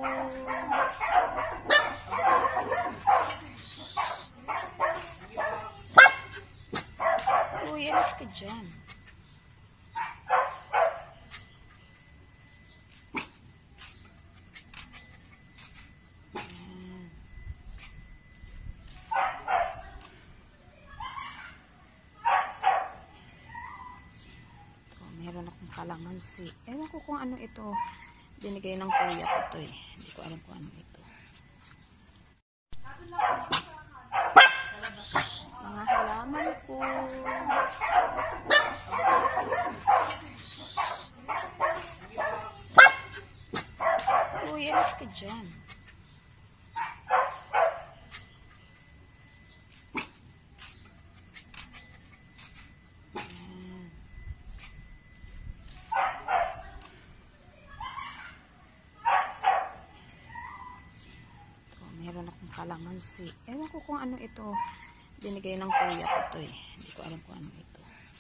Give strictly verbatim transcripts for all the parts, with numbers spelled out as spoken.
Uy, alis ka dyan. Meron akong kalamansi. Ewan ko kung ano ito. Binigay ng kuya ko ito eh. Hindi ko alam kung ano ito. Mga halaman ko. Uy, alis ka dyan. Meron akong kalamansi. Ewan ko kung ano ito. Binigay ng kuya ko ito eh. Hindi ko alam kung ano ito.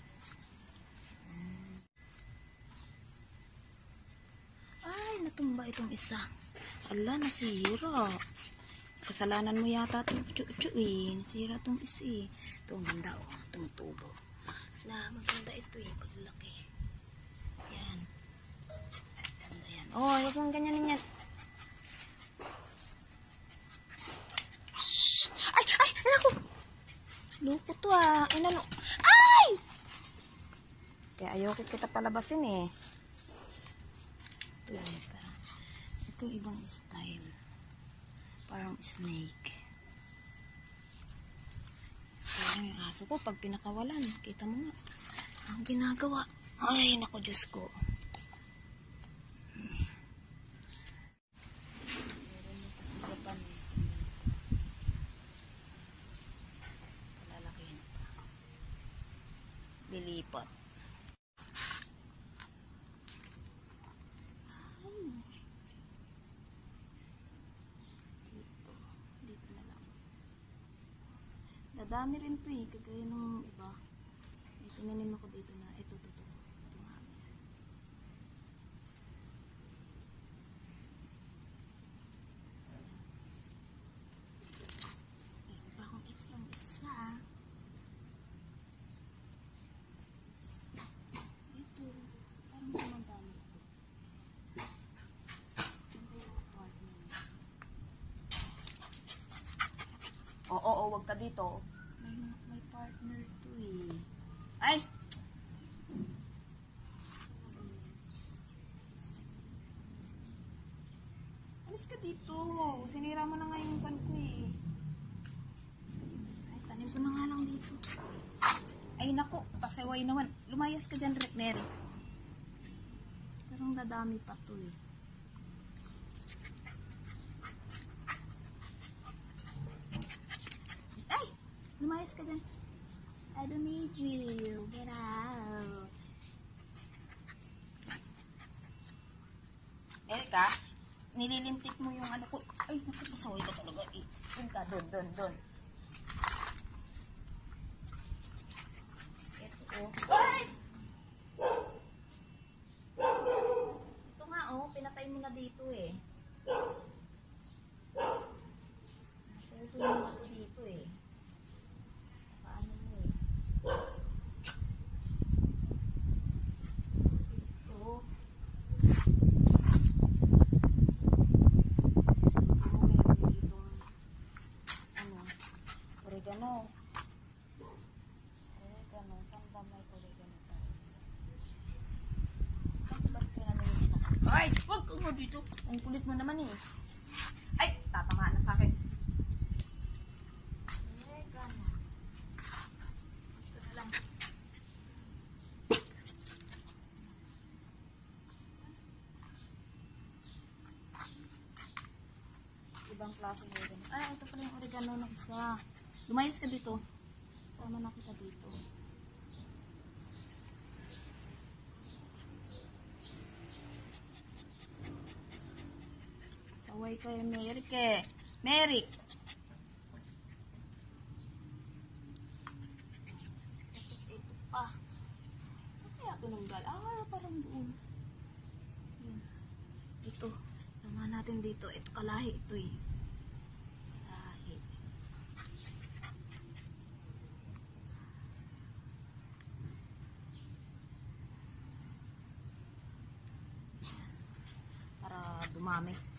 Ay, natumba itong isa. Hala, nasira. Kasalanan mo yata itong ucho-ucho eh. Nasira itong isa eh. Ito, ang ganda oh. Tumutubo. Hala, maganda ito eh. Paglaki. Yan. Ganda yan. Oh, huwag mong ganyanin yan. Loko to ah. Inano. Ay! Kaya ayaw kita palabasin eh. Ito yung iba. Ito yung ibang style. Parang snake. Ito yung aso ko pag pinakawalan. Kita mo nga. Ang ginagawa. Ay, naku Diyos ko. Lilipat. Dito. Dito na lang. Dadami rin to eh. Kagaya ng iba. May tinanim ako dito na. Ito, ito, ito. Ito nga. Meron pa akong extra isa. Oo, oo, wag ka dito. May, may partner to eh. Ay! Alis ka dito. Sinira mo na nga yung pan ko eh. Ay, tanim ko na nga lang dito. Ay, naku. Pasaway naman. Lumayas ka dyan, Mary. Pero ang dadami pa to eh. Lumayas ka dyan. I don't need you. Get out. Erika, nililintik mo yung ano ko. Ay, nakapasaway ka talaga eh. Doon ka, doon, doon, doon. Ito oh. Ay! Ito nga oh, pinatay mo na dito eh. Ito yung mga dito eh. Oregano. Oregano. Saan ba may oregano tayo? Saan ba ka namin ito? Ay! Huwag ka mo dito. Ang kulit mo naman eh. Ay! Tatamaan na sa akin. Oregano. Ito na lang. Ibang klase ng oregano. Ah, ito pala yung oregano ng isa. Lumayas ka dito. Tama na kita dito. Saway kayo, Merrick eh. Merrick! Tapos ito pa. Ano kaya ito nang gal? Ah, parang doon. Ito. Sama natin dito. Ito kalahi ito eh. Kalahi. Para dumami.